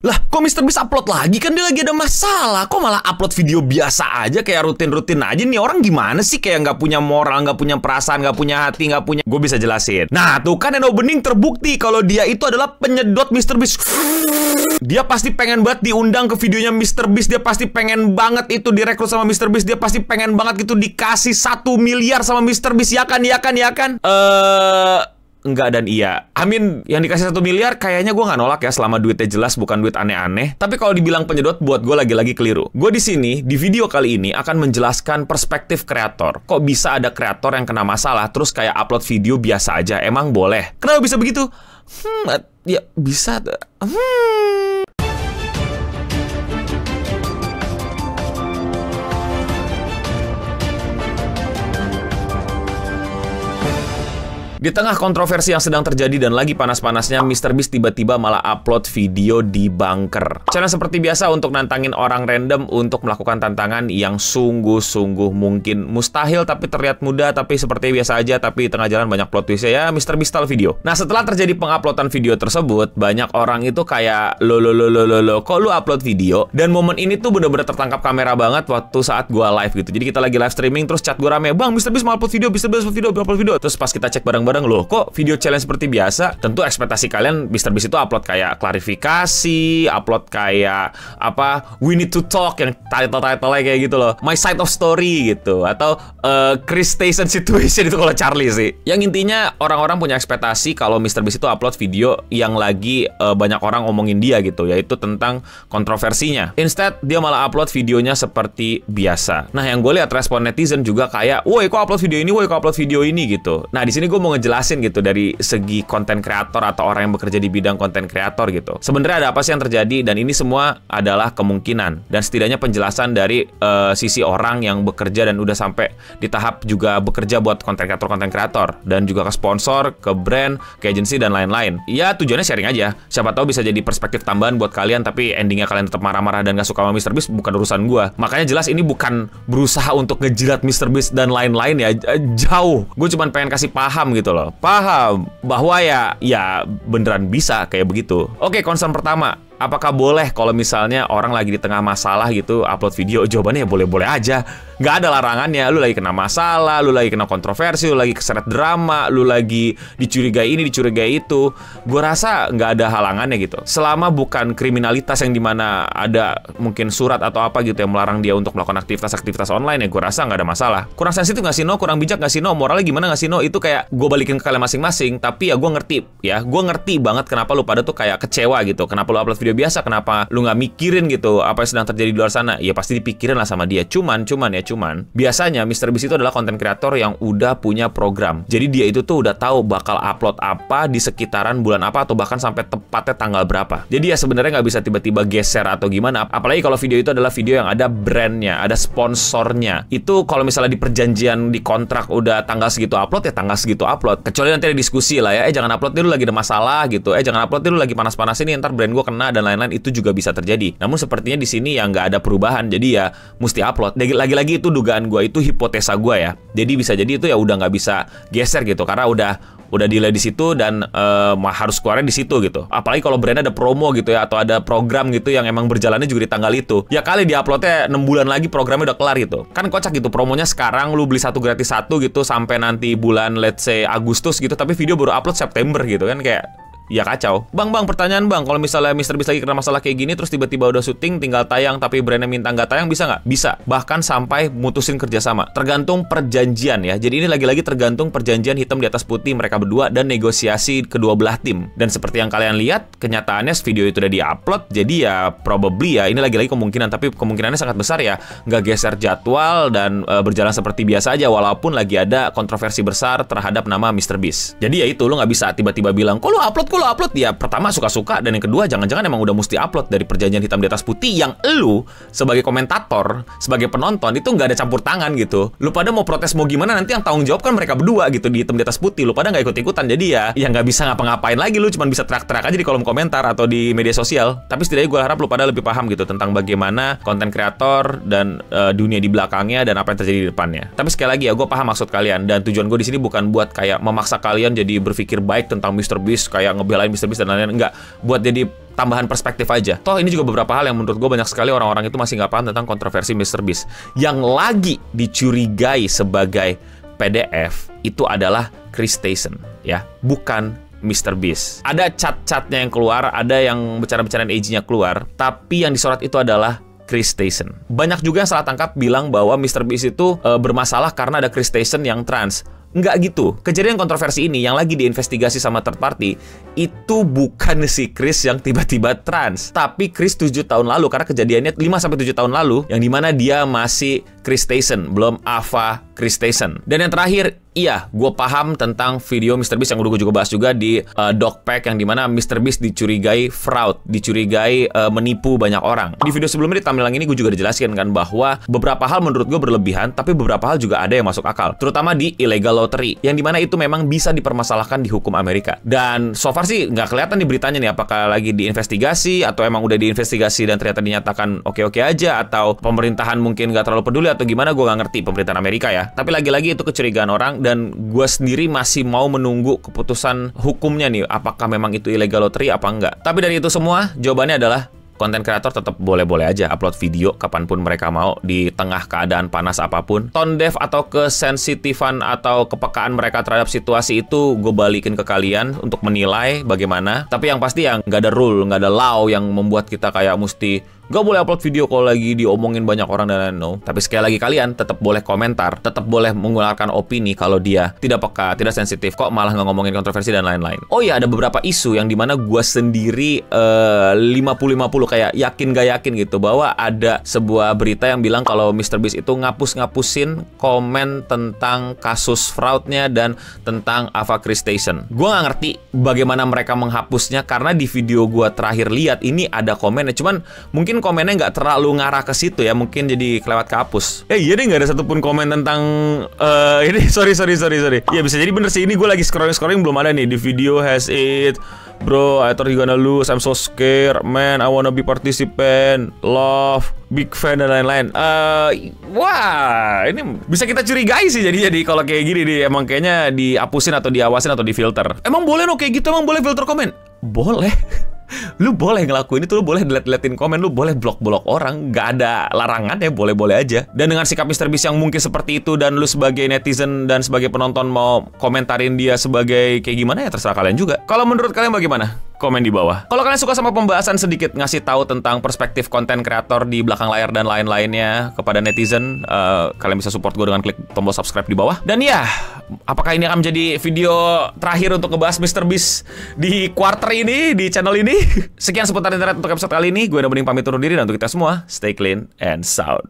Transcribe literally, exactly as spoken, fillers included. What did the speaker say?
Lah, kok mister Beast upload lagi? Kan dia lagi ada masalah. Kok malah upload video biasa aja, kayak rutin-rutin aja. Nih orang gimana sih? Kayak nggak punya moral, nggak punya perasaan, nggak punya hati, nggak punya... Gue bisa jelasin. Nah, tuh kan Eno Bening terbukti kalau dia itu adalah penyedot mister Beast. Dia pasti pengen banget diundang ke videonya mister Beast. Dia pasti pengen banget itu direkrut sama mister Beast. Dia pasti pengen banget gitu dikasih satu miliar sama mister Beast. Ya kan, ya kan, ya kan? Eh... Uh... Enggak dan iya. Amin, yang dikasih satu miliar kayaknya gue nggak nolak ya selama duitnya jelas, bukan duit aneh-aneh. Tapi kalau dibilang penyedot, buat gue lagi-lagi keliru. Gue di sini di video kali ini akan menjelaskan perspektif kreator. Kok bisa ada kreator yang kena masalah terus kayak upload video biasa aja? Emang boleh? Kenapa bisa begitu? Hmm, ya bisa. Hmm. Di tengah kontroversi yang sedang terjadi dan lagi panas-panasnya, mister Beast tiba-tiba malah upload video di bunker. Channel seperti biasa untuk nantangin orang random untuk melakukan tantangan yang sungguh-sungguh mungkin mustahil tapi terlihat mudah, tapi seperti biasa aja, tapi di tengah jalan banyak plot twist ya, mister Beast style video. Nah, setelah terjadi penguploadan video tersebut, banyak orang itu kayak lo lo lo lo lo lo kok lu upload video? Dan momen ini tuh bener-bener tertangkap kamera banget waktu saat gua live gitu. Jadi kita lagi live streaming terus chat gua rame, "Bang, mister Beast mau upload video, mister Beast upload video, upload video." Terus pas kita cek bareng bareng, loh kok video challenge seperti biasa? Tentu ekspektasi kalian mister Beast itu upload kayak klarifikasi, upload kayak apa, we need to talk, yang title-title-nya kayak gitu loh, my side of story gitu, atau uh, Chris Station situation itu kalau Charlie sih. Yang intinya orang-orang punya ekspektasi kalau mister Beast itu upload video yang lagi uh, banyak orang ngomongin dia gitu, yaitu tentang kontroversinya. Instead dia malah upload videonya seperti biasa. Nah, yang gue lihat respon netizen juga kayak, woi kok upload video ini, woi kok upload video ini gitu. Nah, di sini gue mau ngejelasin gitu dari segi konten kreator atau orang yang bekerja di bidang konten kreator gitu. Sebenarnya ada apa sih yang terjadi, dan ini semua adalah kemungkinan dan setidaknya penjelasan dari uh, sisi orang yang bekerja dan udah sampai di tahap juga bekerja buat konten kreator konten kreator dan juga ke sponsor, ke brand, ke agensi dan lain-lain. Ya tujuannya sharing aja. Siapa tahu bisa jadi perspektif tambahan buat kalian, tapi endingnya kalian tetap marah-marah dan gak suka sama mister Beast, bukan urusan gua. Makanya jelas ini bukan berusaha untuk ngejilat mister Beast dan lain-lain ya, jauh. Gue cuma pengen kasih paham gitu loh. Paham bahwa ya ya beneran bisa kayak begitu. Oke, concern pertama, apakah boleh kalau misalnya orang lagi di tengah masalah gitu upload video? Jawabannya ya boleh-boleh aja. Nggak ada larangannya. Lu lagi kena masalah, lu lagi kena kontroversi, lu lagi keseret drama, lu lagi dicurigai ini, dicurigai itu. Gue rasa nggak ada halangannya gitu. Selama bukan kriminalitas yang dimana ada mungkin surat atau apa gitu yang melarang dia untuk melakukan aktivitas-aktivitas online, ya gue rasa nggak ada masalah. Kurang sensitif nggak sih, No? Kurang bijak nggak sih, No? Moralnya gimana nggak sih, No? Itu kayak gue balikin ke kalian masing-masing. Tapi ya gue ngerti ya. Gue ngerti banget kenapa lu pada tuh kayak kecewa gitu. Kenapa lu upload video biasa, kenapa lu nggak mikirin gitu apa yang sedang terjadi di luar sana? Ya pasti dipikirin lah sama dia. Cuman, cuman ya cuman biasanya mister Beast itu adalah konten kreator yang udah punya program. Jadi dia itu tuh udah tahu bakal upload apa di sekitaran bulan apa atau bahkan sampai tepatnya tanggal berapa. Jadi ya sebenarnya nggak bisa tiba-tiba geser atau gimana. Apalagi kalau video itu adalah video yang ada brandnya, ada sponsornya. Itu kalau misalnya di perjanjian di kontrak udah tanggal segitu upload, ya tanggal segitu upload. Kecuali nanti ada diskusi lah ya, eh jangan upload dulu lagi ada masalah gitu, eh jangan upload dulu lagi panas-panas ini ntar brand gue kena dan lain-lain, itu juga bisa terjadi. Namun sepertinya di sini ya nggak ada perubahan, jadi ya mesti upload. Lagi-lagi itu dugaan gue, itu hipotesa gue ya. Jadi bisa jadi itu ya udah nggak bisa geser gitu karena udah udah delay di situ dan uh, harus keluarnya di situ gitu. Apalagi kalau brand ada promo gitu ya, atau ada program gitu yang emang berjalannya juga di tanggal itu. Ya kali diuploadnya enam bulan lagi programnya udah kelar gitu. Kan kocak gitu, promonya sekarang lu beli satu gratis satu gitu sampai nanti bulan let's say Agustus gitu, tapi video baru upload September gitu kan, kayak ya kacau. Bang, bang, pertanyaan bang, kalau misalnya mister Beast lagi kena masalah kayak gini, terus tiba-tiba udah syuting, tinggal tayang, tapi brandnya minta nggak tayang, bisa nggak? Bisa. Bahkan sampai mutusin kerjasama. Tergantung perjanjian ya. Jadi ini lagi-lagi tergantung perjanjian hitam di atas putih mereka berdua dan negosiasi kedua belah tim. Dan seperti yang kalian lihat, kenyataannya video itu udah di-upload, jadi ya probably ya, ini lagi-lagi kemungkinan, tapi kemungkinannya sangat besar ya, nggak geser jadwal dan e, berjalan seperti biasa aja, walaupun lagi ada kontroversi besar terhadap nama mister Beast. Jadi ya itu, lu nggak bisa tiba-tiba bilang, kok lu upload, lo upload? Ya pertama suka-suka, dan yang kedua jangan-jangan emang udah mesti upload dari perjanjian hitam di atas putih yang lu sebagai komentator, sebagai penonton itu nggak ada campur tangan gitu. Lu pada mau protes mau gimana, nanti yang tanggung jawab kan mereka berdua gitu di hitam di atas putih. Lu pada nggak ikut-ikutan, jadi ya ya nggak bisa ngapa-ngapain lagi. Lu cuma bisa teriak-teriak aja di kolom komentar atau di media sosial. Tapi setidaknya gue harap lu pada lebih paham gitu tentang bagaimana konten kreator dan uh, dunia di belakangnya dan apa yang terjadi di depannya. Tapi sekali lagi ya, gue paham maksud kalian, dan tujuan gue di sini bukan buat kayak memaksa kalian jadi berpikir baik tentang mister Beast, kayak ngebelain mister Beast dan lain-lain. Enggak, buat jadi tambahan perspektif aja. Toh ini juga beberapa hal yang menurut gue banyak sekali orang-orang itu masih nggak paham tentang kontroversi MrBeast. Yang lagi dicurigai sebagai P D F itu adalah Chris Stayson, ya, bukan MrBeast. Ada cat-catnya yang keluar, ada yang bicara-bicaraan A G-nya keluar, tapi yang disorot itu adalah Chris Stayson. Banyak juga yang salah tangkap bilang bahwa MrBeast itu e, bermasalah karena ada Chris Stayson yang trans. Nggak gitu. Kejadian kontroversi ini yang lagi diinvestigasi sama third party itu bukan si Chris yang tiba-tiba trans, tapi Chris tujuh tahun lalu, karena kejadiannya lima sampai tujuh tahun lalu, yang dimana dia masih Chris Stayson, belum Ava Chris Stayson. Dan yang terakhir, iya, gue paham tentang video MrBeast yang udah gue juga bahas juga di uh, Dogpack, yang dimana MrBeast dicurigai fraud, dicurigai uh, menipu banyak orang. Di video sebelumnya di thumbnail ini gue juga dijelaskan kan bahwa beberapa hal menurut gue berlebihan, tapi beberapa hal juga ada yang masuk akal, terutama di illegal lottery, yang dimana itu memang bisa dipermasalahkan di hukum Amerika. Dan so far sih nggak kelihatan di beritanya nih apakah lagi diinvestigasi atau emang udah diinvestigasi dan ternyata dinyatakan oke-oke aja, atau pemerintahan mungkin nggak terlalu peduli atau gimana, gue nggak ngerti pemerintahan Amerika ya. Tapi lagi-lagi itu kecurigaan orang, dan gue sendiri masih mau menunggu keputusan hukumnya nih, apakah memang itu illegal lottery apa enggak. Tapi dari itu semua, jawabannya adalah konten kreator tetap boleh-boleh aja upload video kapanpun mereka mau, di tengah keadaan panas apapun. Tone deaf atau kesensitifan atau kepekaan mereka terhadap situasi itu gue balikin ke kalian untuk menilai bagaimana. Tapi yang pasti yang nggak ada rule, nggak ada law yang membuat kita kayak mesti gak boleh upload video kalau lagi diomongin banyak orang dan lain-lain. No. Tapi sekali lagi kalian tetap boleh komentar, tetap boleh mengeluarkan opini kalau dia tidak peka, tidak sensitif, kok malah nggak ngomongin kontroversi dan lain-lain. Oh iya, ada beberapa isu yang dimana gue sendiri uh, lima puluh lima puluh kayak yakin gak yakin gitu, bahwa ada sebuah berita yang bilang kalau MrBeast itu ngapus-ngapusin komen tentang kasus fraudnya dan tentang Ava Chris Stayson. Gue nggak ngerti bagaimana mereka menghapusnya, karena di video gue terakhir lihat ini ada komennya, cuman mungkin komennya nggak terlalu ngarah ke situ ya, mungkin jadi kelewat kehapus. Eh iya deh, nggak ada satupun komen tentang uh, ini. Sorry sorry sorry sorry. Ya bisa jadi bener sih, ini gue lagi scrolling scrolling belum ada nih di video has it. Bro, I thought you gonna lose. I'm so scared, man. I wanna be participant. Love, big fan dan lain-lain. Uh, wah, ini bisa kita curigai sih. Jadi jadi kalau kayak gini nih, emang kayaknya dihapusin atau diawasin atau difilter. Emang boleh no kayak gitu? Emang boleh filter komen? Boleh. Lu boleh ngelakuin itu, lu boleh delete-deletin komen, lu boleh blok-blok orang, nggak ada larangan ya, boleh-boleh aja. Dan dengan sikap MrBeast yang mungkin seperti itu, dan lu sebagai netizen dan sebagai penonton mau komentarin dia sebagai kayak gimana ya, terserah kalian juga. Kalau menurut kalian bagaimana? Komen di bawah. Kalau kalian suka sama pembahasan sedikit ngasih tahu tentang perspektif konten kreator di belakang layar dan lain-lainnya kepada netizen, uh, kalian bisa support gue dengan klik tombol subscribe di bawah. Dan ya, apakah ini akan menjadi video terakhir untuk ngebahas MrBeast di quarter ini, di channel ini? Sekian seputar internet untuk episode kali ini. Gue udah mending pamit undur diri, dan untuk kita semua, stay clean and sound.